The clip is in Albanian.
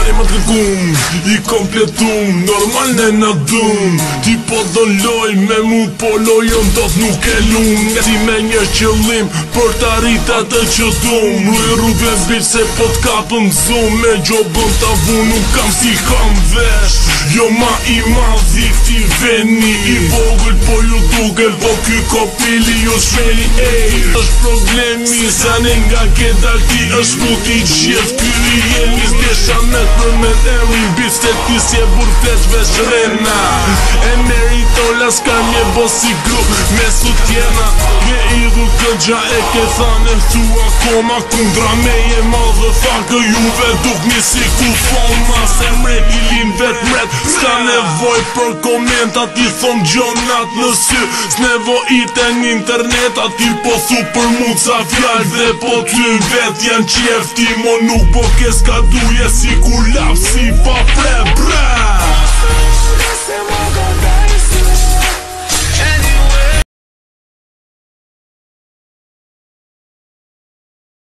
Pari ma t'kërkum, i kompletum, normal ne na dum. Ti po do loj me mu, po lojon dot nuk e lum. Si me një qëllim, për t'arrit atë që dum. Luj rrugën bill se po t'kapëm zoom. Me gjobën t'avu nuk kam si kam vesh. Jo ma i madhi këti veni, i vogël po ju dugel, po ky kopili ju shmeli. Është problemi, zane nga ke dalti, është puti gjithë. Ky i jemi s'desha met për me emrin bit, se ti si e burfet vesh rena. E meritola s'ka mje bo si grup, me sutjena. Ke idhu këgja e ke thane, thua koma kundra meje madhe thakë juve duk një si ku foma. Se mret i lin vet mret, s'ka nevoj për komentat, ti thom gjonat në sy. S'nevojite n'internet, ati po thu për mu ca fjall dhe po ty vet janë qefti. Mo nuk po kes ka duje si kur laf si fap.